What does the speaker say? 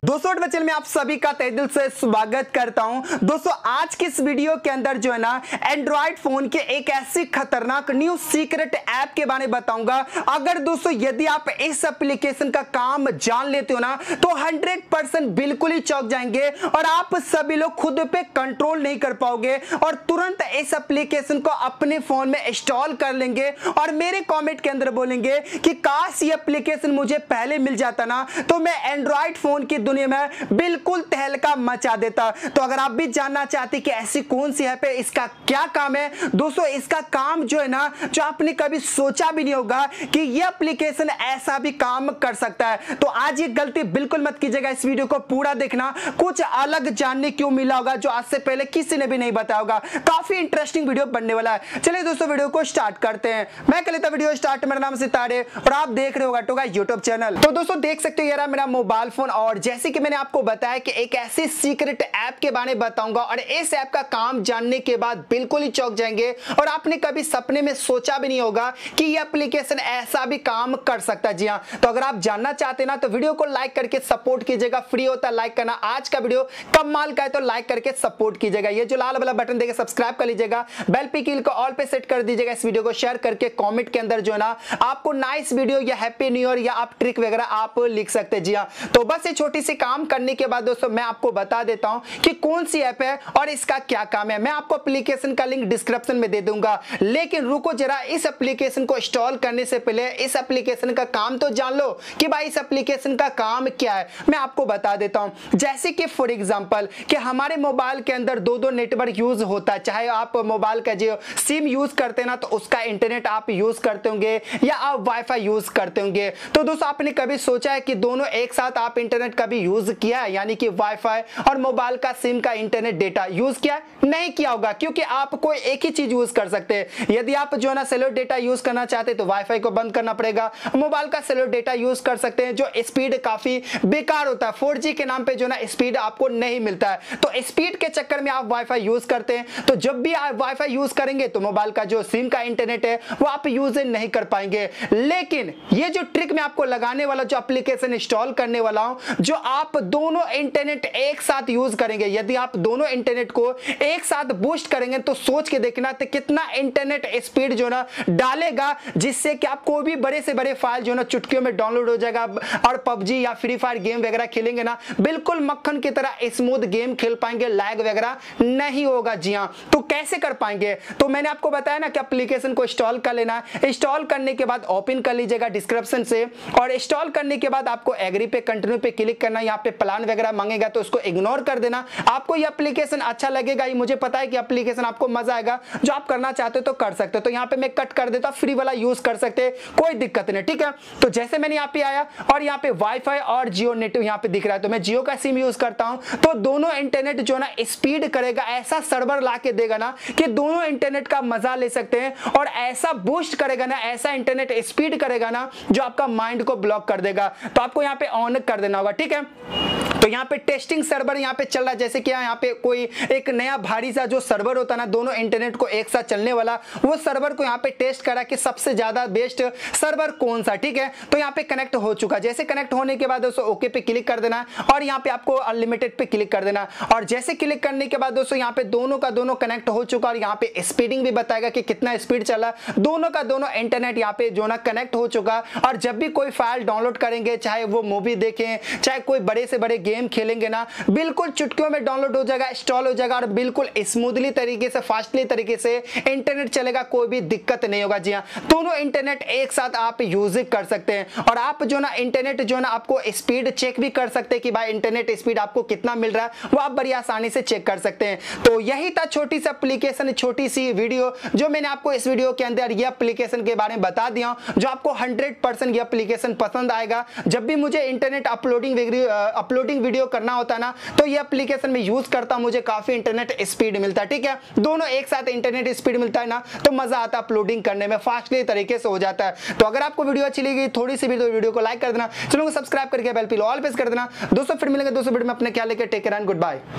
दोस्तों बच्चे में आप सभी का तहे दिल से स्वागत करता हूं। दोस्तों आज की इस वीडियो के अंदर जो है ना एंड्रॉइड फोन के एक ऐसी खतरनाक न्यू सीक्रेट ऐप के बारे में बताऊंगा। अगर दोस्तों यदि आप इस एप्लीकेशन का काम जान लेते हो ना तो 100% बिल्कुल ही चौंक जाएंगे और आप सभी लोग खुद पे कंट्रोल नहीं कर पाओगे और तुरंत इस एप्लीकेशन को अपने फोन में इंस्टॉल कर लेंगे और मेरे कमेंट के अंदर बोलेंगे कि काश ये एप्लीकेशन मुझे पहले मिल जाता ना तो मैं एंड्रॉइड फोन की दुनिया में बिल्कुल तहलका मचा देता। तो अगर आप भी जानना चाहते कि ऐसी कौन सी ऐप है, इसका क्या काम है, दोस्तों इसका काम जो है ना जो आपने कभी सोचा भी नहीं होगा कि ये एप्लीकेशन ऐसा भी काम कर सकता है। तो आज ये गलती बिल्कुल मत कीजिएगा, इस वीडियो को पूरा देखना, कुछ अलग जानने क्यों मिला होगा जो आज से पहले किसी ने भी नहीं बताया होगा। काफी इंटरेस्टिंग वीडियो बनने वाला है। चलिए दोस्तों वीडियो को स्टार्ट करते हैं। मैं कर लेता वीडियो स्टार्ट। मेरा नाम सितारे और आप देख रहे हो टोगा यूट्यूब चैनल। तो दोस्तों देख सकते हो ये रहा मेरा मोबाइल फोन और जैसे कि मैंने आपको बताया कि एक ऐसी सीक्रेट ऐप के बारे में बताऊंगा और इस ऐप का काम जानने के बाद बिल्कुल ही चौंक जाएंगे और आपने कभी सपने में सोचा भी नहीं होगा कि ये एप्लीकेशन ऐसा भी काम कर सकता है। जी हां, तो अगर आप जानना चाहते ना तो वीडियो को लाइक करके सपोर्ट कीजिएगा। फ्री होता है लाइक करना। आज का वीडियो कमाल का है तो लाइक करके सपोर्ट कीजिएगा। ये जो लाल वाला बटन देके सब्सक्राइब कर लीजिएगा, बेल पे क्लिक को ऑल पे सेट कर दीजिएगा। इस वीडियो को शेयर करके कमेंट के अंदर जो है ना आपको नाइस वीडियो या हैप्पी न्यू ईयर या आप ट्रिक वगैरह आप लिख सकते हैं। जी हां, तो बस ये छोटी सी काम करने के बाद दोस्तों मैं आपको बता देता हूं कि कौन सी ऐप है और इसका क्या काम है। मैं आपको एप्लीकेशन का लिंक डिस्क्रिप्शन में दे दूंगा, लेकिन रुको जरा, इस एप्लीकेशन को इंस्टॉल करने से पहले इस एप्लीकेशन का काम तो जान लो कि भाई इस एप्लीकेशन का काम क्या है। मैं आपको बता देता हूं। जैसे कि फॉर एग्जांपल कि हमारे मोबाइल के अंदर दो नेटवर्क यूज होता है, चाहे आप मोबाइल का जो सिम यूज करते हैं ना तो उसका इंटरनेट आप यूज करते होंगे या आप वाईफाई यूज करते होंगे। तो दोस्तों आपने कभी सोचा है कि दोनों एक साथ आप इंटरनेट कभी यूज किया है, यानी कि वाईफाई और मोबाइल का सिम का इंटरनेट डेटा यूज किया? नहीं किया होगा, क्योंकि आप कोई एक ही चीज यूज कर सकते हैं। यदि आप जो है ना सेलुलर डेटा यूज करना चाहते हैं तो वाईफाई को बंद करना पड़ेगा। मोबाइल का सेलुलर डेटा यूज कर सकते हैं जो स्पीड काफी बेकार होता है, 4G के नाम पे जो ना स्पीड आपको नहीं मिलता है। तो स्पीड के चक्कर में आप वाईफाई यूज करते हैं, तो जब भी आप वाईफाई यूज करेंगे तो मोबाइल का जो सिम का इंटरनेट है वो आप यूज नहीं कर पाएंगे। लेकिन ये जो ट्रिक मैं आपको लगाने वाला, जो एप्लीकेशन इंस्टॉल करने वाला हूं, जो आप दोनों इंटरनेट एक साथ यूज करेंगे, यदि आप दोनों इंटरनेट को एक साथ बूस्ट करेंगे तो सोच के देखना तो कितना इंटरनेट स्पीड जो ना डालेगा, जिससे कि आप कोई भी बड़े से बड़े फाइल जो ना चुटकियों में डाउनलोड हो जाएगा और पबजी या फ्री फायर गेम वगैरह खेलेंगे ना बिल्कुल मक्खन की तरह स्मूथ गेम खेल पाएंगे, लैग वगैरह नहीं होगा। जी हां, तो कैसे कर पाएंगे? तो मैंने आपको बताया ना कि एप्लीकेशन को इंस्टॉल कर लेना। इंस्टॉल करने के बाद ओपन कर लीजिएगा डिस्क्रिप्शन से और इंस्टॉल करने के बाद आपको एग्री पे कंटिन्यू पे क्लिक करना। यहाँ पे प्लान वगैरह मांगेगा तो उसको इग्नोर कर देना। आपको ये एप्लीकेशन अच्छा लगेगा, ये मुझे पता है कि एप्लीकेशन आपको मजा आएगा, जो आप करना चाहते हो तो कर सकते हो। तो यहाँ पे मैं कट कर देता हूं, फ्री वाला यूज कर सकते हैं, कोई दिक्कत नहीं। ठीक है, तो जैसे मैंने यहाँ पे आया और यहाँ पे वाईफाई और जियो नेट यहाँ पे दिख रहा है, तो मैं जियो का सिम यूज करता हूं, तो दोनों इंटरनेट जो ना स्पीड करेगा, ऐसा सर्वर ला के देगा ना कि दोनों इंटरनेट का मजा ले सकते हैं और ऐसा बूस्ट करेगा ना, ऐसा इंटरनेट स्पीड करेगा ना जो आपका माइंड को ब्लॉक कर देगा। तो आपको यहाँ पे ऑन कर देना होगा। ठीक है, तो यहाँ पे टेस्टिंग सर्वर यहाँ पे चल रहा है। जैसे कि यहाँ पे कोई एक नया भारी सा जो सर्वर होता है ना दोनों इंटरनेट को एक साथ चलने वाला, वो सर्वर को यहाँ पे टेस्ट करा कि सबसे ज्यादा बेस्ट सर्वर कौन सा। ठीक है, तो यहाँ पे कनेक्ट हो चुका। जैसे कनेक्ट होने के बाद दोस्तों ओके पे क्लिक कर देना और यहाँ पे आपको अनलिमिटेड पे क्लिक कर देना और जैसे क्लिक करने के बाद दोस्तों यहाँ पे दोनों का दोनों कनेक्ट हो चुका और यहाँ पे स्पीडिंग भी बताएगा कि कितना स्पीड चला। दोनों का दोनों इंटरनेट यहाँ पे जो ना कनेक्ट हो चुका और जब भी कोई फाइल डाउनलोड करेंगे, चाहे वो मूवी देखें, चाहे कोई बड़े से बड़े गेम खेलेंगे ना, बिल्कुल चुटकियों में डाउनलोड हो जाएगा, इंस्टॉल हो जाएगा और बिल्कुल स्मूथली तरीके से, फास्टली तरीके से इंटरनेट चलेगा, कोई भी दिक्कत नहीं होगा। जी हां, दोनों इंटरनेट एक साथ आप यूज कर सकते हैं और आप जो ना इंटरनेट जो ना आपको स्पीड चेक भी कर सकते हैं कि भाई इंटरनेट स्पीड आपको कितना मिल रहा है, वो आप बड़ी आसानी से चेक कर सकते हैं। तो यही था छोटी सी एप्लीकेशन, छोटी सी वीडियो जो मैंने आपको इस वीडियो के अंदर ये एप्लीकेशन के बारे में बता दिया, जो आपको 100% ये एप्लीकेशन पसंद आएगा। जब भी मुझे इंटरनेट अपलोडिंग वीडियो करना होता है ना तो ये एप्लीकेशन में यूज करता हूं, मुझे काफी इंटरनेट स्पीड मिलता है। ठीक है, दोनों एक साथ इंटरनेट स्पीड मिलता है ना तो मजा आता है अपलोडिंग करने में, फास्टली तरीके से हो जाता है। तो अगर आपको वीडियो अच्छी लगी थोड़ी सी भी तो वीडियो को लाइक कर देना, चैनल को सब्सक्राइब करके बेल पे ऑल प्रेस कर देना। दोस्तों फिर मिलेंगे दोस्तों वीडियो में, अपने ख्याल लेकर take care and good bye.